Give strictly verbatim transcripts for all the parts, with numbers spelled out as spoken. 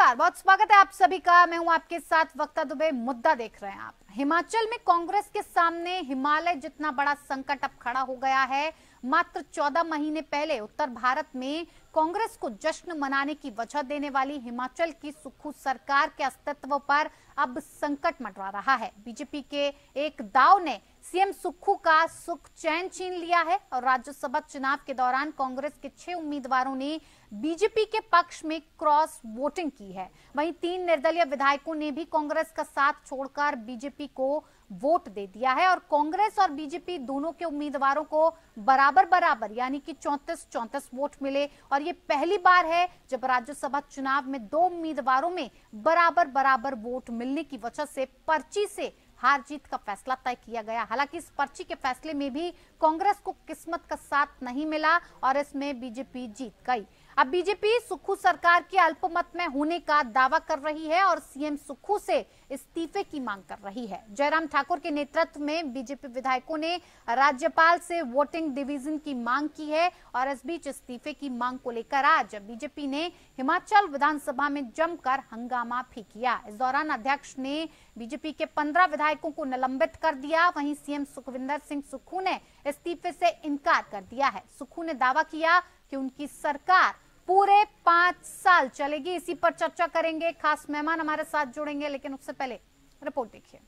नमस्कार, बहुत स्वागत है आप सभी का। मैं हूं आपके साथ वक्ता दुबे। मुद्दा देख रहे हैं आप। हिमाचल में कांग्रेस के सामने हिमालय जितना बड़ा संकट अब खड़ा हो गया है। मात्र चौदह महीने पहले उत्तर भारत में कांग्रेस को जश्न मनाने की वजह देने वाली हिमाचल की सुक्खू सरकार के अस्तित्व पर अब संकट मंडरा रहा है। बीजेपी के एक दाव ने सीएम सुक्खू का सुख चैन छीन लिया है और राज्यसभा चुनाव के दौरान कांग्रेस के छह उम्मीदवारों ने बीजेपी के पक्ष में क्रॉस वोटिंग की है। वहीं तीन निर्दलीय विधायकों ने भी कांग्रेस का साथ छोड़कर बीजेपी को वोट दे दिया है और कांग्रेस और बीजेपी दोनों के उम्मीदवारों को बराबर बराबर यानी कि चौंतीस चौंतीस वोट मिले। और ये पहली बार है जब राज्यसभा चुनाव में दो उम्मीदवारों में बराबर बराबर वोट मिलने की वजह से पर्ची से हार जीत का फैसला तय किया गया। हालांकि इस पर्ची के फैसले में भी कांग्रेस को किस्मत का साथ नहीं मिला और इसमें बीजेपी जीत गई। अब बीजेपी सुक्खू सरकार के अल्पमत में होने का दावा कर रही है और सीएम सुक्खू से इस्तीफे की मांग कर रही है। जयराम ठाकुर के नेतृत्व में बीजेपी विधायकों ने राज्यपाल से वोटिंग डिवीजन की मांग की है और इस बीच इस्तीफे की मांग को लेकर आज बीजेपी ने हिमाचल विधानसभा में जमकर हंगामा भी किया। इस दौरान अध्यक्ष ने बीजेपी के पंद्रह विधायकों को निलंबित कर दिया। वहीं सीएम सुखविंदर सिंह सुक्खू ने इस्तीफे से इनकार कर दिया है। सुक्खू ने दावा किया कि उनकी सरकार पूरे पांच साल चलेगी। इसी पर चर्चा करेंगे, खास मेहमान हमारे साथ जुड़ेंगे, लेकिन उससे पहले रिपोर्ट देखिए।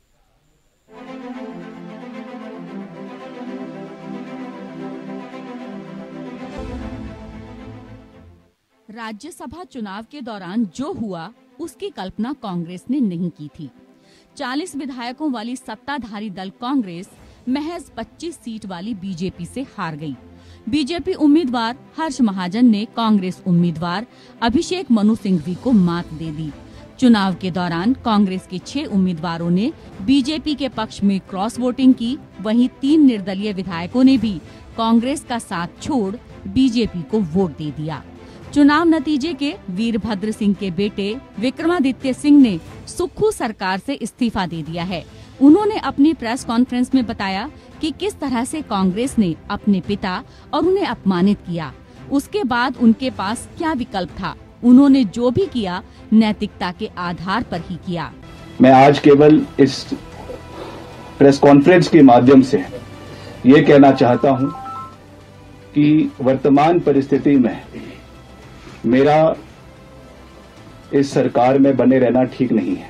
राज्यसभा चुनाव के दौरान जो हुआ उसकी कल्पना कांग्रेस ने नहीं की थी। चालीस विधायकों वाली सत्ताधारी दल कांग्रेस महज पच्चीस सीट वाली बीजेपी से हार गई। बीजेपी उम्मीदवार हर्ष महाजन ने कांग्रेस उम्मीदवार अभिषेक मनु सिंघवी को मात दे दी। चुनाव के दौरान कांग्रेस के छह उम्मीदवारों ने बीजेपी के पक्ष में क्रॉस वोटिंग की। वहीं तीन निर्दलीय विधायकों ने भी कांग्रेस का साथ छोड़ बीजेपी को वोट दे दिया। चुनाव नतीजे के वीरभद्र सिंह के बेटे विक्रमादित्य सिंह ने सुक्खू सरकार से इस्तीफा दे दिया है। उन्होंने अपनी प्रेस कॉन्फ्रेंस में बताया कि किस तरह से कांग्रेस ने अपने पिता और उन्हें अपमानित किया। उसके बाद उनके पास क्या विकल्प था। उन्होंने जो भी किया नैतिकता के आधार पर ही किया। मैं आज केवल इस प्रेस कॉन्फ्रेंस के माध्यम से ये कहना चाहता हूं कि वर्तमान परिस्थिति में मेरा इस सरकार में बने रहना ठीक नहीं है।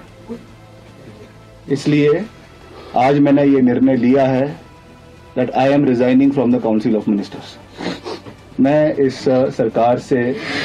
इसलिए आज मैंने ये निर्णय लिया है that I am resigning from the Council of Ministers। मैं इस सरकार से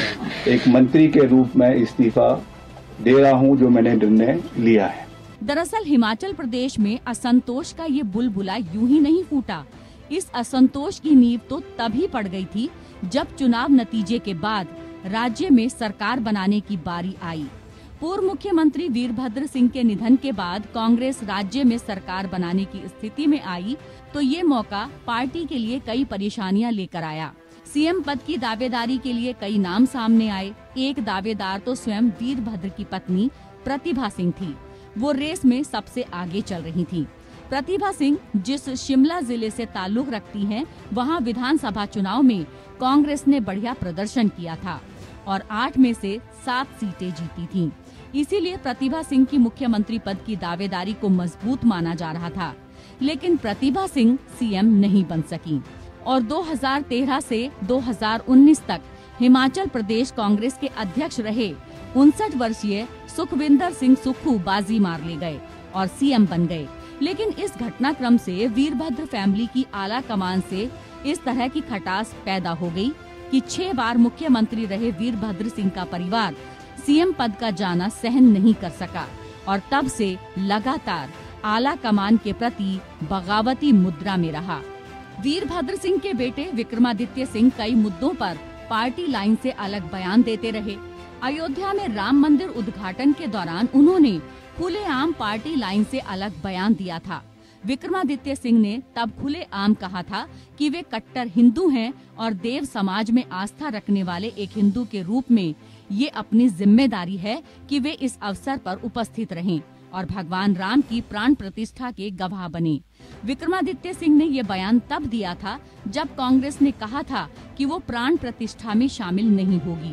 एक मंत्री के रूप में इस्तीफा दे रहा हूं, जो मैंने निर्णय लिया है। दरअसल हिमाचल प्रदेश में असंतोष का ये बुलबुला यूं ही नहीं फूटा। इस असंतोष की नींव तो तभी पड़ गई थी जब चुनाव नतीजे के बाद राज्य में सरकार बनाने की बारी आई। पूर्व मुख्यमंत्री वीरभद्र सिंह के निधन के बाद कांग्रेस राज्य में सरकार बनाने की स्थिति में आई तो ये मौका पार्टी के लिए कई परेशानियां लेकर आया। सीएम पद की दावेदारी के लिए कई नाम सामने आए। एक दावेदार तो स्वयं वीरभद्र की पत्नी प्रतिभा सिंह थी। वो रेस में सबसे आगे चल रही थी। प्रतिभा सिंह जिस शिमला जिले से ताल्लुक रखती हैं, वहां विधानसभा चुनाव में कांग्रेस ने बढ़िया प्रदर्शन किया था और आठ में से सात सीटें जीती थीं। इसीलिए प्रतिभा सिंह की मुख्यमंत्री पद की दावेदारी को मजबूत माना जा रहा था। लेकिन प्रतिभा सिंह सीएम नहीं बन सकी और दो हज़ार तेरह से दो हज़ार उन्नीस तक हिमाचल प्रदेश कांग्रेस के अध्यक्ष रहे उनसठ वर्षीय सुखविंदर सिंह सुक्खू बाजी मार ले गए और सीएम बन गए। लेकिन इस घटनाक्रम से वीरभद्र फैमिली की आला कमान से इस तरह की खटास पैदा हो गई कि छह बार मुख्यमंत्री रहे वीरभद्र सिंह का परिवार सीएम पद का जाना सहन नहीं कर सका और तब से लगातार आला कमान के प्रति बगावती मुद्रा में रहा। वीरभद्र सिंह के बेटे विक्रमादित्य सिंह कई मुद्दों पर पार्टी लाइन से अलग बयान देते रहे। अयोध्या में राम मंदिर उद्घाटन के दौरान उन्होंने खुलेआम पार्टी लाइन से अलग बयान दिया था। विक्रमादित्य सिंह ने तब खुलेआम कहा था कि वे कट्टर हिंदू हैं और देव समाज में आस्था रखने वाले एक हिंदू के रूप में ये अपनी जिम्मेदारी है कि वे इस अवसर पर उपस्थित रहें और भगवान राम की प्राण प्रतिष्ठा के गवाह बने। विक्रमादित्य सिंह ने ये बयान तब दिया था जब कांग्रेस ने कहा था कि वो प्राण प्रतिष्ठा में शामिल नहीं होगी।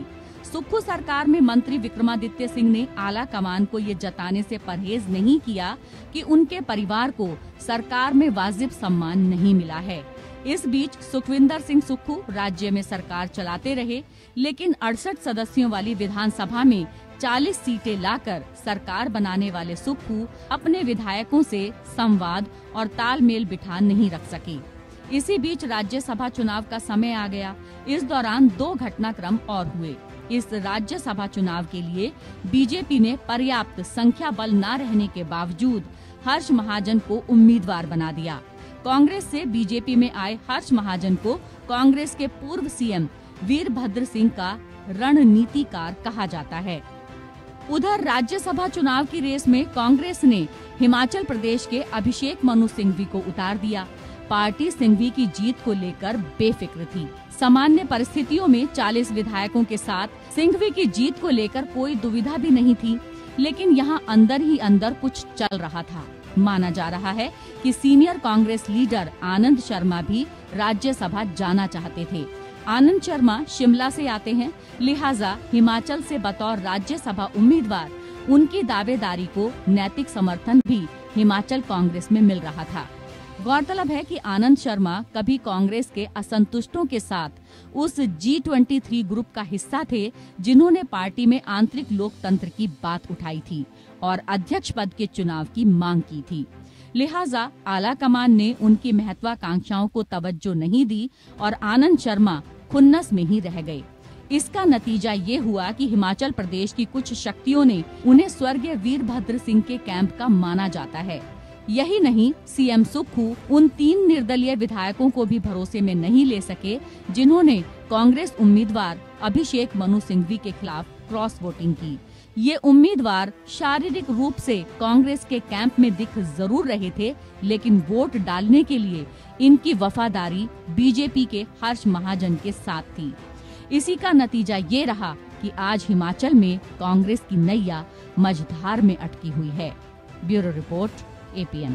सुक्खू सरकार में मंत्री विक्रमादित्य सिंह ने आला कमान को ये जताने से परहेज नहीं किया कि उनके परिवार को सरकार में वाजिब सम्मान नहीं मिला है। इस बीच सुखविंदर सिंह सुक्खू राज्य में सरकार चलाते रहे, लेकिन अड़सठ सदस्यों वाली विधानसभा में चालीस सीटें लाकर सरकार बनाने वाले सुक्खू अपने विधायकों से संवाद और तालमेल बिठा नहीं रख सके। इसी बीच राज्यसभा चुनाव का समय आ गया। इस दौरान दो घटनाक्रम और हुए। इस राज्यसभा चुनाव के लिए बीजेपी ने पर्याप्त संख्या बल न रहने के बावजूद हर्ष महाजन को उम्मीदवार बना दिया। कांग्रेस से बीजेपी में आए हर्ष महाजन को कांग्रेस के पूर्व सीएम वीरभद्र सिंह का रणनीतिकार कहा जाता है। उधर राज्यसभा चुनाव की रेस में कांग्रेस ने हिमाचल प्रदेश के अभिषेक मनु सिंघवी को उतार दिया। पार्टी सिंघवी की जीत को लेकर बेफिक्र थी। सामान्य परिस्थितियों में चालीस विधायकों के साथ सिंघवी की जीत को लेकर कोई दुविधा भी नहीं थी, लेकिन यहां अंदर ही अंदर कुछ चल रहा था। माना जा रहा है कि सीनियर कांग्रेस लीडर आनंद शर्मा भी राज्यसभा जाना चाहते थे। आनंद शर्मा शिमला से आते हैं, लिहाजा हिमाचल से बतौर राज्यसभा उम्मीदवार उनकी दावेदारी को नैतिक समर्थन भी हिमाचल कांग्रेस में मिल रहा था। गौरतलब है कि आनंद शर्मा कभी कांग्रेस के असंतुष्टों के साथ उस जी ट्वेंटी थ्री ग्रुप का हिस्सा थे, जिन्होंने पार्टी में आंतरिक लोकतंत्र की बात उठाई थी और अध्यक्ष पद के चुनाव की मांग की थी। लिहाजा आला कमान ने उनकी महत्वाकांक्षाओं को तवज्जो नहीं दी और आनंद शर्मा खुन्नस में ही रह गए। इसका नतीजा ये हुआ कि हिमाचल प्रदेश की कुछ शक्तियों ने उन्हें स्वर्गीय वीरभद्र सिंह के कैंप का माना जाता है। यही नहीं, सीएम सुक्खू उन तीन निर्दलीय विधायकों को भी भरोसे में नहीं ले सके, जिन्होंने कांग्रेस उम्मीदवार अभिषेक मनु सिंघवी के खिलाफ क्रॉस वोटिंग की। ये उम्मीदवार शारीरिक रूप से कांग्रेस के कैंप में दिख जरूर रहे थे, लेकिन वोट डालने के लिए इनकी वफादारी बीजेपी के हर्ष महाजन के साथ थी। इसी का नतीजा ये रहा कि आज हिमाचल में कांग्रेस की नैया मझधार में अटकी हुई है। Bureau report, APN.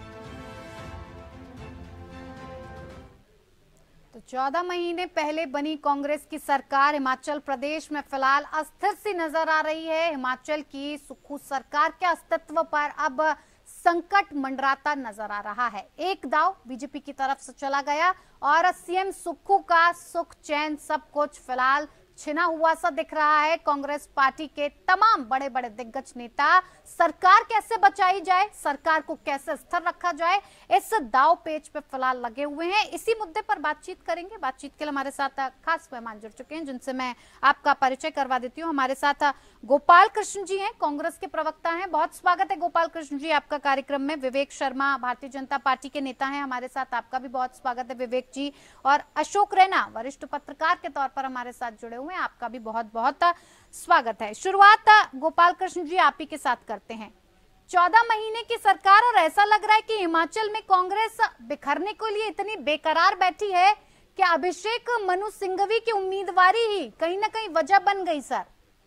तो चौदह महीने पहले बनी कांग्रेस की सरकार हिमाचल प्रदेश में फिलहाल अस्थिर सी नजर आ रही है। हिमाचल की सुक्खू सरकार के अस्तित्व पर अब संकट मंडराता नजर आ रहा है। एक दाव बीजेपी की तरफ से चला गया और सीएम सुक्खू का सुख चैन सब कुछ फिलहाल छिना हुआ सा दिख रहा है। कांग्रेस पार्टी के तमाम बड़े बड़े दिग्गज नेता सरकार कैसे बचाई जाए, सरकार को कैसे स्थिर रखा जाए, इस दाव पेच पे फिलहाल लगे हुए हैं। इसी मुद्दे पर बातचीत करेंगे। बातचीत के लिए हमारे साथ खास मेहमान जुड़ चुके हैं, जिनसे मैं आपका परिचय करवा देती हूँ। हमारे साथ गोपाल कृष्ण जी हैं, कांग्रेस के प्रवक्ता हैं। बहुत स्वागत है गोपाल कृष्ण जी आपका कार्यक्रम में। विवेक शर्मा भारतीय जनता पार्टी के नेता हैं हमारे साथ, आपका भी बहुत स्वागत है विवेक जी। और अशोक रैना वरिष्ठ पत्रकार के तौर पर हमारे साथ जुड़े हुए हैं, आपका भी बहुत बहुत स्वागत है। शुरुआत गोपाल कृष्ण जी आप ही के साथ करते हैं। चौदह महीने की सरकार और ऐसा लग रहा है कि हिमाचल में कांग्रेस बिखरने के लिए इतनी बेकरार बैठी है कि अभिषेक मनु सिंघवी की उम्मीदवारी ही कहीं ना कहीं वजह बन गई। सर,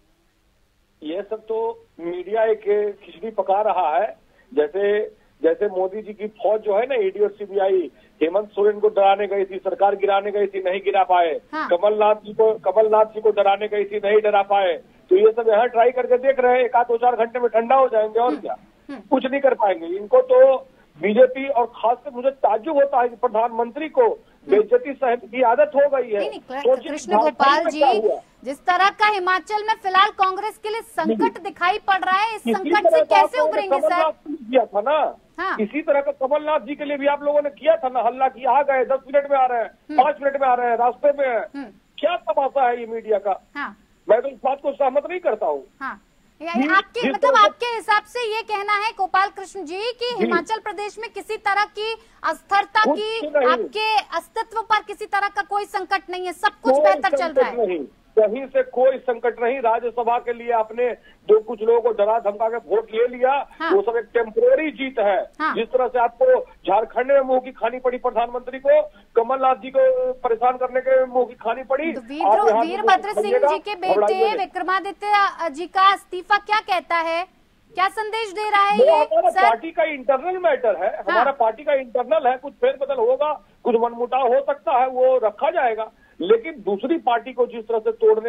ये सब तो मीडिया एक खिचड़ी पका रहा है। जैसे जैसे मोदी जी की फौज जो है ना, ईडी और सीबीआई हेमंत सोरेन को डराने गई थी, सरकार गिराने गई थी, नहीं गिरा पाए। हाँ। कमलनाथ जी को कमलनाथ जी को डराने गई थी, नहीं डरा पाए। तो ये सब यहाँ ट्राई करके देख रहे हैं, एक आध दो चार घंटे में ठंडा हो जाएंगे और क्या, कुछ नहीं कर पाएंगे। इनको तो बीजेपी और खासकर मुझे ताज्जुब होता है कि प्रधानमंत्री को बेइज्जती सहने की आदत हो गई है। कृष्ण गोपाल जी, जिस तरह का हिमाचल में फिलहाल कांग्रेस के लिए संकट दिखाई पड़ रहा है, इस संकट से कैसे उभरेंगे सर? किया था ना, हाँ। इसी तरह का कमलनाथ जी के लिए भी आप लोगों ने किया था ना, हल्ला किया, आ गए, दस मिनट में आ रहे हैं, पांच मिनट में आ रहे हैं, रास्ते में है। क्या तमाशा है ये मीडिया का? हाँ। मैं तो इस बात को सहमत नहीं करता हूँ। हाँ। आपके मतलब आपके हिसाब से ये कहना है गोपाल कृष्ण जी कि हिमाचल प्रदेश में किसी तरह की अस्थिरता की, आपके अस्तित्व पर किसी तरह का कोई संकट नहीं है, सब कुछ बेहतर चल रहा है? कहीं से कोई संकट नहीं। राज्यसभा के लिए आपने जो कुछ लोगों को डरा धमका के वोट ले लिया, हाँ। वो सब एक टेम्परेरी जीत है। हाँ। जिस तरह से आपको झारखंड में मुंह की खानी पड़ी प्रधानमंत्री को, कमलनाथ जी को परेशान करने के मुंह की खानी पड़ी। तो वीरभद्र सिंह जी के बेटे विक्रमादित्य जी का इस्तीफा क्या कहता है, क्या संदेश दे रहा है ये? हमारा पार्टी का इंटरनल मैटर है, हमारा पार्टी का इंटरनल है। कुछ फेरबदल होगा, कुछ मनमुटाव हो सकता है, वो रखा जाएगा। लेकिन दूसरी पार्टी को जिस तरह से तोड़ने का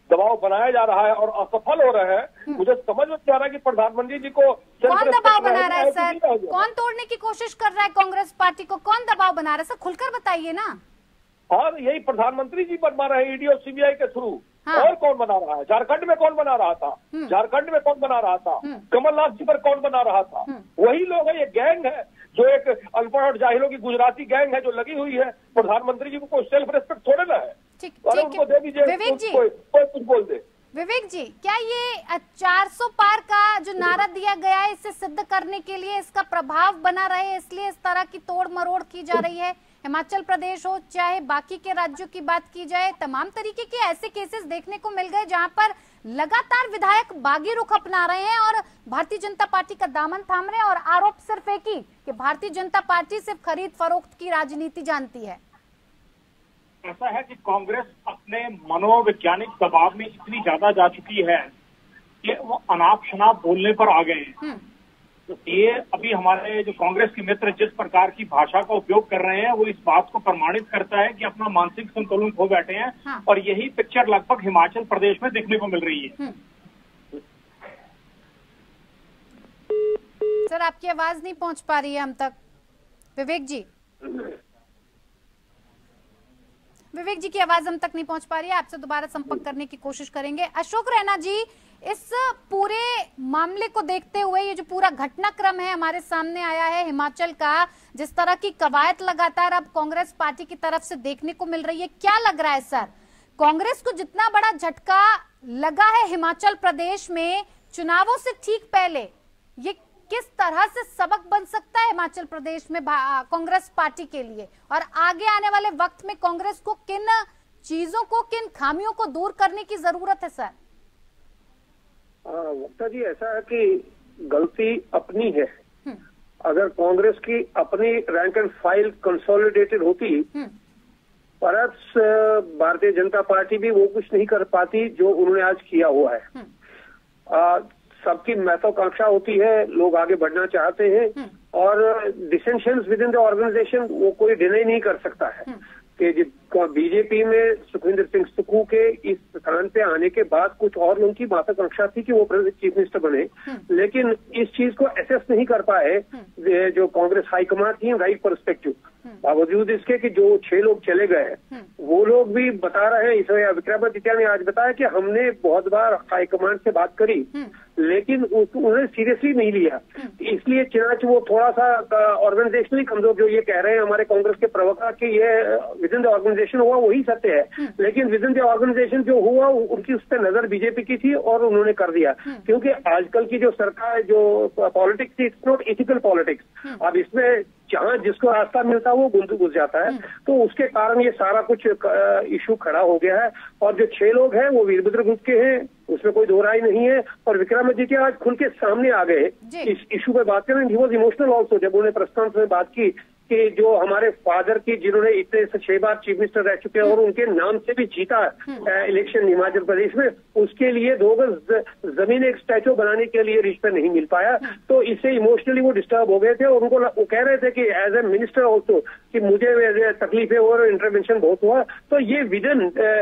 दबाव बनाया जा रहा है और असफल हो रहे हैं। मुझे समझ में नहीं आ रहा कि प्रधानमंत्री जी को कौन दबाव बना रहा है सर, कौन तोड़ने की कोशिश कर रहा है कांग्रेस पार्टी को, कौन दबाव बना रहा है सर, खुलकर बताइए ना। हाँ, यही प्रधानमंत्री जी बनवा रहे हैं ईडी और सीबीआई के थ्रू। हाँ। और कौन बना रहा है? झारखंड में कौन बना रहा था? झारखंड में कौन बना रहा था? कमलनाथ जी पर कौन बना रहा था? वही लोग है, ये गैंग है जो एक अनपढ़ और जाहिलों की गुजराती गैंग है जो लगी हुई है। प्रधानमंत्री जी को कोई सेल्फ रेस्पेक्ट थोड़े ना है। उनको दे दीजिए, विवेक जी कोई कुछ बोल दे। विवेक जी, क्या ये चार सौ पार का जो नारा दिया गया है इसे सिद्ध करने के लिए इसका प्रभाव बना रहे, इसलिए इस तरह की तोड़ मरोड़ की जा रही है? हिमाचल प्रदेश हो चाहे बाकी के राज्यों की बात की जाए, तमाम तरीके के ऐसे केसेस देखने को मिल गए जहां पर लगातार विधायक बागी रुख अपना रहे हैं और भारतीय जनता पार्टी का दामन थाम रहे हैं और आरोप सिर्फ एक ही कि भारतीय जनता पार्टी सिर्फ खरीद फरोख्त की राजनीति जानती है। ऐसा है कि कांग्रेस अपने मनोवैज्ञानिक दबाव में इतनी ज्यादा जा चुकी है कि वो अनाप शनाप बोलने पर आ गए हैं। तो ये अभी हमारे जो कांग्रेस के मित्र जिस प्रकार की भाषा का उपयोग कर रहे हैं वो इस बात को प्रमाणित करता है कि अपना मानसिक संतुलन खो बैठे हैं। हाँ। और यही पिक्चर लगभग हिमाचल प्रदेश में देखने को मिल रही है। सर, आपकी आवाज नहीं पहुंच पा रही है हम तक। विवेक जी, विवेक जी की आवाज हम तक नहीं पहुंच पा रही है, आपसे दोबारा संपर्क करने की कोशिश करेंगे। अशोक रैना जी, इस पूरे मामले को देखते हुए ये जो पूरा घटनाक्रम है हमारे सामने आया है हिमाचल का, जिस तरह की कवायद लगातार अब कांग्रेस पार्टी की तरफ से देखने को मिल रही है, क्या लग रहा है सर, कांग्रेस को जितना बड़ा झटका लगा है हिमाचल प्रदेश में चुनावों से ठीक पहले, ये किस तरह से सबक बन सकता है हिमाचल प्रदेश में कांग्रेस पार्टी के लिए, और आगे आने वाले वक्त में कांग्रेस को किन चीजों को, किन खामियों को दूर करने की जरूरत है सर? वक्ता जी, ऐसा है कि गलती अपनी है। अगर कांग्रेस की अपनी रैंक एंड फाइल कंसोलिडेटेड होती, परहैप्स भारतीय जनता पार्टी भी वो कुछ नहीं कर पाती जो उन्होंने आज किया हुआ है। आ, सबकी महत्वाकांक्षा होती है, लोग आगे बढ़ना चाहते हैं और dissensions within the organisation वो कोई डिनाई नहीं कर सकता है कि बीजेपी में सुखविंदर सिंह सुक्खू के इस स्थान पे आने के बाद कुछ और लोगों की महत्वाकांक्षा थी कि वो चीफ मिनिस्टर बने, लेकिन इस चीज को एसेस नहीं कर पाए जो कांग्रेस हाईकमान थी राइट पर्सपेक्टिव। बावजूद इसके कि जो छह लोग चले गए वो लोग भी बता रहे हैं, इसमें विक्रमादित्य ने आज बताया कि हमने बहुत बार हाईकमान से बात करी लेकिन उन्होंने सीरियसली नहीं लिया, इसलिए चुनाच वो थोड़ा सा ऑर्गेनाइजेशनली कमजोर, जो ये कह रहे हैं हमारे कांग्रेस के प्रवक्ता कि ये विद इन द ऑर्गेनाइजेशन हुआ वही सत्य है, लेकिन विद इन द ऑर्गेनाइजेशन जो हुआ उनकी उस पर नजर बीजेपी की थी और उन्होंने कर दिया, क्योंकि आजकल की जो सरकार जो पॉलिटिक्स थी इट्स नॉट एथिकल पॉलिटिक्स। अब इसमें जहां जिसको रास्ता मिलता है वो गुंजू घुस जाता है, तो उसके कारण ये सारा कुछ इशू खड़ा हो गया है। और जो छह लोग हैं वो वीरभद्र ग्रुप के हैं, उसमें कोई दो राय नहीं है, और विक्रमादित्य आज खुल के सामने आ गए इस इशू पे बात करें। ही वॉज इमोशनल ऑल्सो जब उन्होंने प्रेस कॉन्फ्रेंस में बात की कि जो हमारे फादर की जिन्होंने इतने से छह बार चीफ मिनिस्टर रह चुके हैं और उनके नाम से भी जीता इलेक्शन हिमाचल प्रदेश में, उसके लिए दो गज जमीन एक स्टैचू बनाने के लिए रिश्ता नहीं मिल पाया, तो इससे इमोशनली वो डिस्टर्ब हो गए थे और उनको वो कह रहे थे कि एज ए मिनिस्टर ऑल्सो कि मुझे तकलीफें और इंटरवेंशन बहुत हुआ। तो ये विजन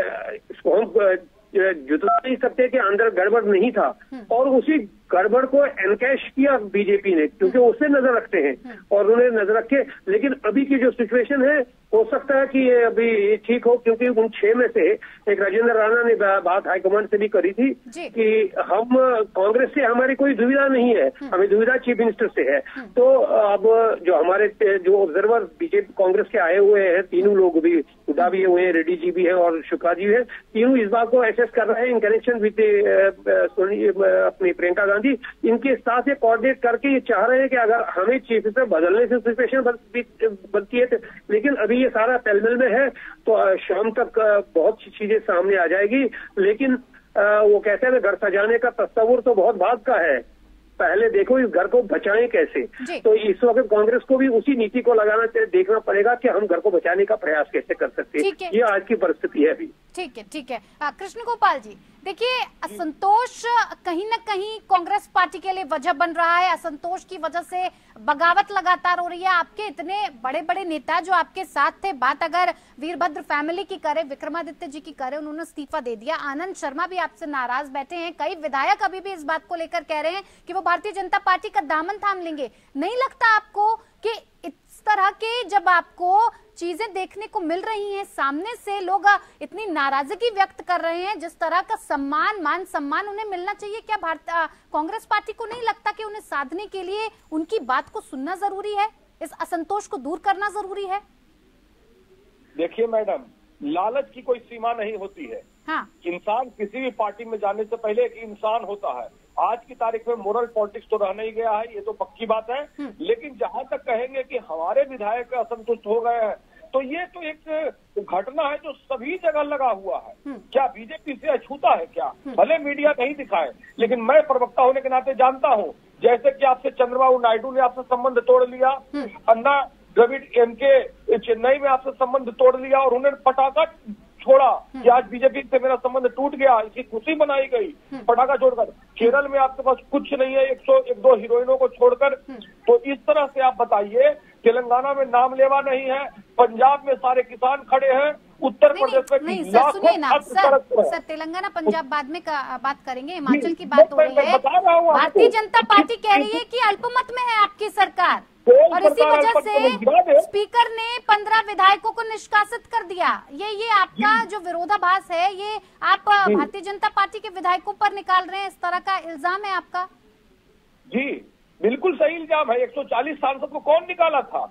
इसको हम जुटा नहीं सकते कि अंदर गड़बड़ नहीं था, और उसी गड़बड़ को एनकैश किया बीजेपी ने, क्योंकि उससे नजर रखते हैं और उन्हें नजर रखे। लेकिन अभी की जो सिचुएशन है हो सकता है कि ये अभी ठीक हो, क्योंकि उन छह में से एक राजेंद्र राणा ने बात हाईकमान से भी करी थी कि हम कांग्रेस से हमारी कोई दुविधा नहीं है, हमें दुविधा चीफ मिनिस्टर से है। तो अब जो हमारे जो ऑब्जर्वर बीजेपी कांग्रेस के आए हुए हैं, तीनों लोग भी, हुड्डा भी हुए हैं, रेड्डी जी भी है और शुक्ला जी है, तीनों इस बात को एसेस कर रहे हैं इन कनेक्शन विद अपनी प्रियंका गांधी, इनके साथ ये कोऑर्डिनेट करके ये चाह रहे हैं कि अगर हमें चीफ मिनिस्टर बदलने से सिचुएशन बनती है, लेकिन अभी ये सारा तलमल में है, तो शाम तक बहुत सी चीजें सामने आ जाएगी। लेकिन वो कहते हैं घर सजाने का तस्वुर तो बहुत भाग का है, पहले देखो इस घर को बचाएं कैसे। तो इस वक्त कांग्रेस को भी उसी नीति को लगाना देखना पड़ेगा कि हम घर को बचाने का प्रयास कैसे कर सकते हैं, ये आज की परिस्थिति है अभी। ठीक है, ठीक है। कृष्ण गोपाल जी, देखिए, असंतोष कहीं ना कहीं कांग्रेस पार्टी के लिए वजह बन रहा है। असंतोष की वजह से बगावत लगातार हो रही है। आपके इतने बड़े बड़े नेता जो आपके साथ थे, बात अगर वीरभद्र फैमिली की करें, विक्रमादित्य जी की करें, उन्होंने इस्तीफा दे दिया। आनंद शर्मा भी आपसे नाराज बैठे हैं। कई विधायक अभी भी इस बात को लेकर कह रहे हैं कि वो भारतीय जनता पार्टी का दामन थाम लेंगे। नहीं लगता आपको कि इस तरह के जब आपको चीजें देखने को मिल रही हैं, सामने से लोग इतनी नाराजगी व्यक्त कर रहे हैं, जिस तरह का सम्मान, मान सम्मान उन्हें मिलना चाहिए, क्या भारतीय कांग्रेस पार्टी को नहीं लगता कि उन्हें साधने के लिए उनकी बात को सुनना जरूरी है, इस असंतोष को दूर करना जरूरी है? देखिए मैडम, लालच की कोई सीमा नहीं होती है। हाँ। इंसान किसी भी पार्टी में जाने से पहले एक इंसान होता है। आज की तारीख में मोरल पॉलिटिक्स तो रह नहीं गया है, ये तो पक्की बात है। लेकिन जहां तक कहेंगे कि हमारे विधायक असंतुष्ट हो गए हैं, तो ये तो एक घटना है जो सभी जगह लगा हुआ है। क्या बीजेपी से अछूता है क्या? भले मीडिया नहीं दिखाए, लेकिन मैं प्रवक्ता होने के नाते जानता हूँ। जैसे कि आपसे चंद्रबाबू नायडू ने आपसे संबंध तोड़ लिया, अन्ना द्रविड़ एम के चेन्नई में आपसे संबंध तोड़ लिया और उन्होंने पटाखा छोड़ा कि आज बीजेपी से मेरा संबंध टूट गया, इसकी खुशी मनाई गई पटाखा छोड़कर। केरल में आपके पास कुछ नहीं है, एक सौ एक दो हीरोइनों को छोड़कर। तो इस तरह से आप बताइए, तेलंगाना में नाम लेवा नहीं है, पंजाब में सारे किसान खड़े हैं, उत्तर प्रदेश में नहीं सर, सुनिए ना सर, सर तेलंगाना पंजाब बाद में का, बात करेंगे। हिमाचल की बात हो रही है। भारतीय जनता पार्टी कह रही है कि अल्पमत में है आपकी सरकार, और इसी वजह से स्पीकर ने पंद्रह विधायकों को निष्कासित कर दिया। ये ये आपका जो विरोधाभास है, ये आप भारतीय जनता पार्टी के विधायकों पर निकाल रहे हैं, इस तरह का इल्जाम है आपका? जी बिल्कुल सही इल्जाम है। एक सौ चालीस सांसद को कौन निकाला था?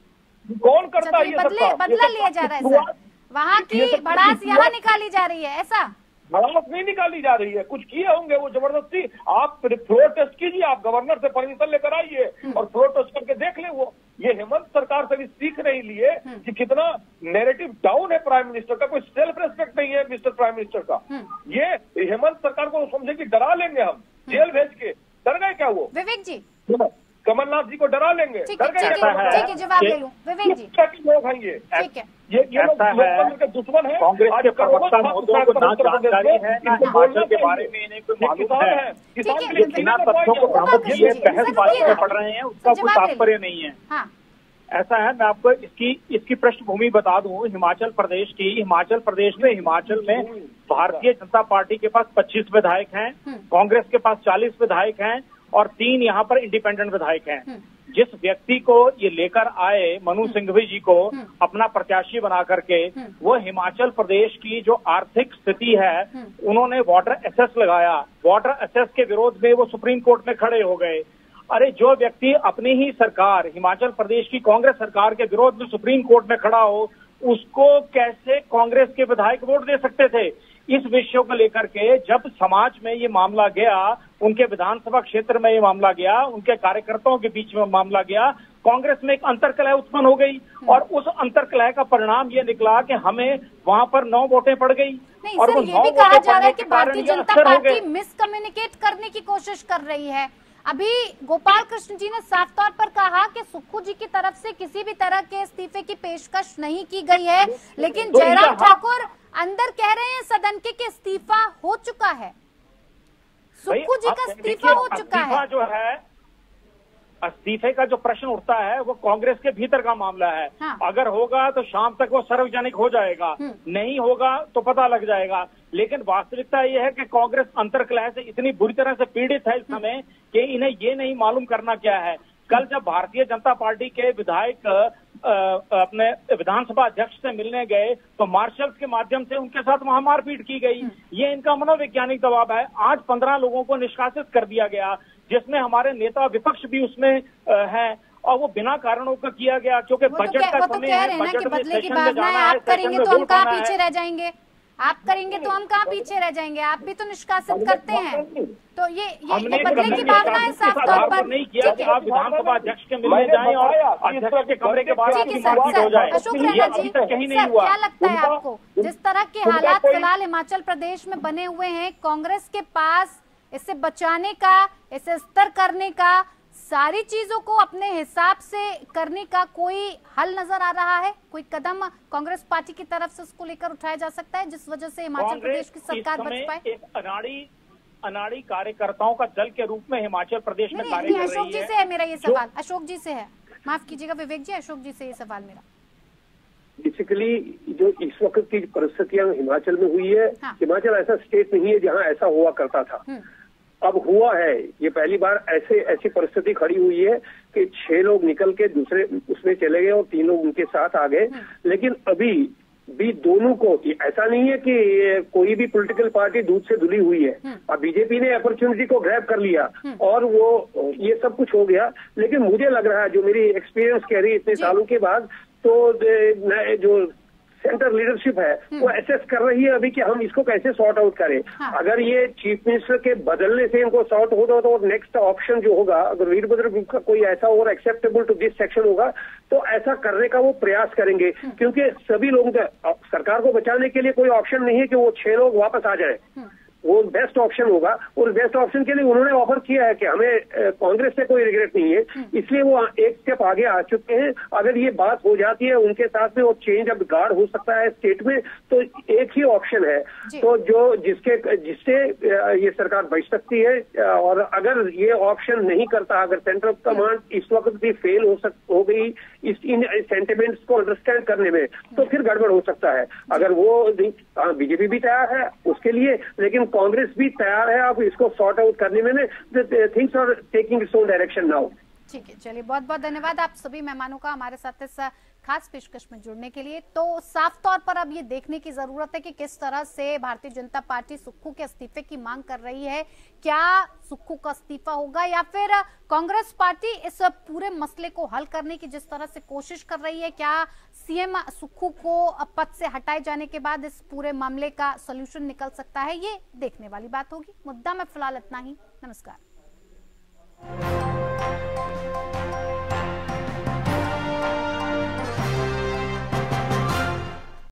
कौन करता है ये सब काम? बदला लिया जा रहा है सर, वहाँ की भड़ास यहाँ निकाली जा रही है, ऐसा? भड़ास नहीं निकाली जा रही है, कुछ किए होंगे वो जबरदस्ती। आप फ्लोर टेस्ट कीजिए, आप गवर्नर से परमिशन लेकर आइए और फ्लोर टेस्ट करके देख ले। वो ये हेमंत सरकार से भी सीख नहीं लिए कि कितना नैरेटिव डाउन है प्राइम मिनिस्टर का। कोई सेल्फ रेस्पेक्ट नहीं है मिस्टर प्राइम मिनिस्टर का। ये हेमंत सरकार को समझे कि डरा लेंगे हम जेल भेज के। डर गए क्या वो? विवेक जी, कमलनाथ जी को डरा लेंगे। ठीक है, जवाब ले लूं विवेक जी। लोग हैं ये, ठीक है, ये ये लोग लोकतंत्र के दुश्मन है। कांग्रेस के प्रवक्ता महोदयों को ना जानकारी है, ना हिमाचल के बारे में इन्हें कोई मालूम है। किसान के ये बिना तथ्यों को बरामद किए बहसबाजी में पड़ रहे हैं, उसका कोई तात्पर्य नहीं है। हाँ। ऐसा है, मैं आपको इसकी इसकी पृष्ठभूमि बता दूं। हिमाचल प्रदेश की हिमाचल प्रदेश में हिमाचल में भारतीय जनता पार्टी के पास पच्चीस विधायक हैं, कांग्रेस के पास चालीस विधायक हैं और तीन यहाँ पर इंडिपेंडेंट विधायक हैं। जिस व्यक्ति को ये लेकर आए, मनु सिंघवी जी को अपना प्रत्याशी बना करके, वो हिमाचल प्रदेश की जो आर्थिक स्थिति है, उन्होंने वाटर एसेस लगाया। वाटर एसेस के विरोध में वो सुप्रीम कोर्ट में खड़े हो गए। अरे जो व्यक्ति अपनी ही सरकार, हिमाचल प्रदेश की कांग्रेस सरकार के विरोध में सुप्रीम कोर्ट में खड़ा हो, उसको कैसे कांग्रेस के विधायक वोट दे सकते थे? इस विषय को लेकर के जब समाज में ये मामला गया, उनके विधानसभा क्षेत्र में ये मामला गया, उनके कार्यकर्ताओं के बीच में मामला गया, कांग्रेस में एक अंतर्कलह उत्पन्न हो गई और उस अंतर्कलह का परिणाम ये निकला कि हमें वहां पर नौ वोटें पड़ गई। नहीं और सर, ये भी कहा जा रहा है कि भारतीय जनता पार्टी मिसकम्युनिकेट करने की कोशिश कर रही है। अभी गोपाल कृष्ण जी ने साफ तौर पर कहा कि सुक्खू जी की तरफ से किसी भी तरह के इस्तीफे की पेशकश नहीं की गई है, लेकिन जयराम ठाकुर अंदर कह रहे हैं सदन के कि इस्तीफा हो चुका है। सुक्खू जी का इस्तीफा हो चुका है। जो है इस्तीफे का जो प्रश्न उठता है वो कांग्रेस के भीतर का मामला है। हाँ। अगर होगा तो शाम तक वो सार्वजनिक हो जाएगा, नहीं होगा तो पता लग जाएगा। लेकिन वास्तविकता ये है कि कांग्रेस अंतर्कलह से इतनी बुरी तरह से पीड़ित है इस समय कि इन्हें ये नहीं मालूम करना क्या है। कल जब भारतीय जनता पार्टी के विधायक अपने विधानसभा अध्यक्ष से मिलने गए तो मार्शल्स के माध्यम से उनके साथ वहां मारपीट की गई। ये इनका मनोवैज्ञानिक दबाव है। आज पंद्रह लोगों को निष्कासित कर दिया गया, जिसमें हमारे नेता विपक्ष भी उसमें है और वो बिना कारणों का किया गया, क्योंकि बजट का समय है, बजट में सेशन में जाना है, करेंगे तो हम कहाँ पीछे रह जाएंगे, आप करेंगे तो हम कहाँ पीछे रह जाएंगे, आप भी तो निष्कासित करते हैं। तो ये ये, ये बदले की भावना है साफ तौर पर। नहीं किया कि आप विधानसभा अध्यक्ष के मिलने जाएं और अध्यक्ष के कमरे के बाहर हो जाए। अशोक रैना जी, सर क्या लगता है आपको, जिस तरह के हालात फिलहाल हिमाचल प्रदेश में बने हुए हैं, कांग्रेस के पास इसे बचाने का, इसे स्थिर करने का सारी चीजों को अपने हिसाब से करने का कोई हल नजर आ रहा है? कोई कदम कांग्रेस पार्टी की तरफ से उसको लेकर उठाया जा सकता है जिस वजह से हिमाचल प्रदेश की सरकार बच पाए? एक अनाड़ी अनाड़ी कार्यकर्ताओं का दल के रूप में हिमाचल प्रदेश में कार्य कर रही है। अशोक जी से है मेरा ये सवाल, अशोक जी से है, माफ कीजिएगा विवेक जी, अशोक जी से ये सवाल मेरा। बेसिकली जो इस वक्त की परिस्थितियां हिमाचल में हुई है, हाँ। हिमाचल ऐसा स्टेट नहीं है जहां ऐसा हुआ करता था, अब हुआ है। ये पहली बार ऐसे ऐसी परिस्थिति खड़ी हुई है कि छह लोग निकल के दूसरे उसमें चले गए और तीन लोग उनके साथ आ गए। लेकिन अभी भी दोनों को, ऐसा नहीं है कि कोई भी पॉलिटिकल पार्टी दूध से धुली हुई है। अब बीजेपी ने अपॉर्चुनिटी को ग्रैब कर लिया और वो ये सब कुछ हो गया। लेकिन मुझे लग रहा है, जो मेरी एक्सपीरियंस कह रही है इतने सालों के बाद, तो जो सेंटर लीडरशिप है वो एसेस कर रही है अभी कि हम इसको कैसे सॉर्ट आउट करें। हाँ। अगर ये चीफ मिनिस्टर के बदलने से इनको सॉर्ट होता तो नेक्स्ट ऑप्शन जो होगा, अगर वीरभद्र ग्रुप का कोई ऐसा और एक्सेप्टेबल टू दिस सेक्शन होगा तो ऐसा करने का वो प्रयास करेंगे। क्योंकि सभी लोगों का, सरकार को बचाने के लिए कोई ऑप्शन नहीं है कि वो छह लोग वापस आ जाए, वो बेस्ट ऑप्शन होगा। और बेस्ट ऑप्शन के लिए उन्होंने ऑफर किया है कि हमें कांग्रेस से कोई रिग्रेट नहीं है, इसलिए वो एक स्टेप आगे आ चुके हैं। अगर ये बात हो जाती है उनके साथ में, वो चेंज ऑफ गार्ड हो सकता है स्टेट में, तो एक ही ऑप्शन है तो जो जिसके जिससे ये सरकार बच सकती है। और अगर ये ऑप्शन नहीं करता, अगर सेंट्रल कमांड इस वक्त भी फेल हो सक हो गई इस इन सेंटिमेंट्स को अंडरस्टैंड करने में, तो फिर गड़बड़ हो सकता है। अगर वो बीजेपी भी तैयार है उसके लिए, लेकिन कांग्रेस भी तैयार है अब इसको सॉर्ट आउट करने में। Things are taking its own direction now. ठीक है, चलिए बहुत बहुत धन्यवाद आप सभी मेहमानों का हमारे साथ इस खास पेशकश में जुड़ने के लिए। तो साफ तौर पर अब ये देखने की जरूरत है कि किस तरह से भारतीय जनता पार्टी सुक्खू के इस्तीफे की मांग कर रही है। क्या सुक्खू का इस्तीफा होगा या फिर कांग्रेस पार्टी इस पूरे मसले को हल करने की जिस तरह से कोशिश कर रही है, क्या सीएम सुक्खू को पद से हटाए जाने के बाद इस पूरे मामले का सोल्यूशन निकल सकता है, ये देखने वाली बात होगी। मुद्दा में फिलहाल इतना ही। नमस्कार।